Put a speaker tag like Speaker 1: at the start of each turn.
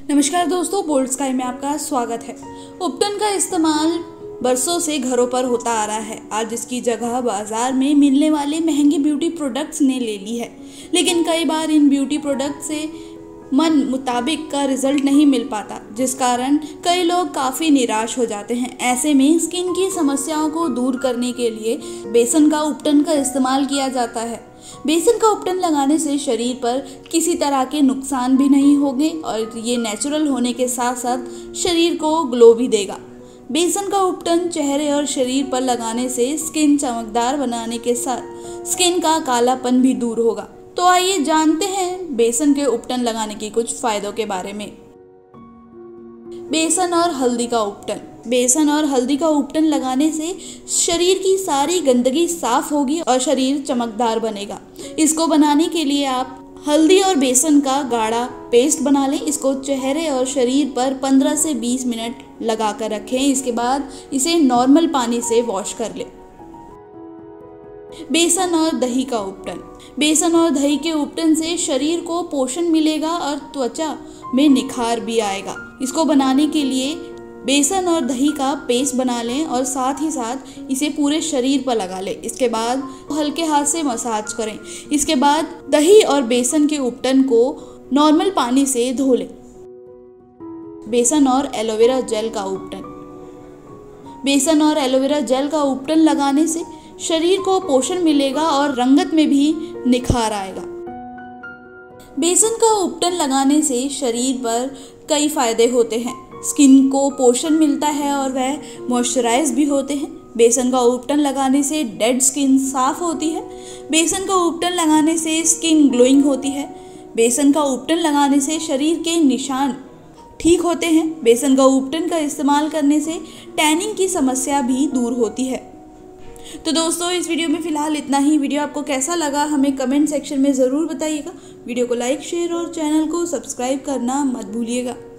Speaker 1: नमस्कार दोस्तों, bold sky में आपका स्वागत है। उपटन का इस्तेमाल बरसों से घरों पर होता आ रहा है। आज इसकी जगह बाजार में मिलने वाले महंगे ब्यूटी प्रोडक्ट्स ने ले ली है, लेकिन कई बार इन ब्यूटी प्रोडक्ट से मन मुताबिक का रिजल्ट नहीं मिल पाता, जिस कारण कई लोग काफ़ी निराश हो जाते हैं। ऐसे में स्किन की समस्याओं को दूर करने के लिए बेसन का उपटन का इस्तेमाल किया जाता है। बेसन का उपटन लगाने से शरीर पर किसी तरह के नुकसान भी नहीं होंगे और ये नेचुरल होने के साथ साथ शरीर को ग्लो भी देगा। बेसन का उपटन चेहरे और शरीर पर लगाने से स्किन चमकदार बनाने के साथ स्किन का कालापन भी दूर होगा। तो आइए जानते हैं बेसन के उपटन लगाने के कुछ फायदों के बारे में। बेसन और हल्दी का उपटन। बेसन और हल्दी का उपटन लगाने से शरीर की सारी गंदगी साफ होगी और शरीर चमकदार बनेगा। इसको बनाने के लिए आप हल्दी और बेसन का गाढ़ा पेस्ट बना लें। इसको चेहरे और शरीर पर 15 से 20 मिनट लगा कर रखें। इसके बाद इसे नॉर्मल पानी से वॉश कर लें। बेसन और दही का उपटन। बेसन और दही के उपटन से शरीर को पोषण मिलेगा और त्वचा में निखार भी आएगा। इसको बनाने के लिए बेसन और दही का पेस्ट बना लें और साथ ही साथ इसे पूरे शरीर पर लगा लें। इसके बाद हल्के हाथ से मसाज करें। इसके बाद दही और बेसन के उपटन को नॉर्मल पानी से धो लें। बेसन और एलोवेरा जेल का उपटन। बेसन और एलोवेरा जेल का उपटन लगाने से शरीर को पोषण मिलेगा और रंगत में भी निखार आएगा। बेसन का उपटन लगाने से शरीर पर कई फायदे होते हैं। स्किन को पोषण मिलता है और वह मॉइस्चराइज भी होते हैं। बेसन का उपटन लगाने से डेड स्किन साफ होती है। बेसन का उपटन लगाने से स्किन ग्लोइंग होती है। बेसन का उपटन लगाने से शरीर के निशान ठीक होते हैं। बेसन का उपटन का इस्तेमाल करने से टैनिंग की समस्या भी दूर होती है। तो दोस्तों, इस वीडियो में फ़िलहाल इतना ही। वीडियो आपको कैसा लगा हमें कमेंट सेक्शन में ज़रूर बताइएगा। वीडियो को लाइक, शेयर और चैनल को सब्सक्राइब करना मत भूलिएगा।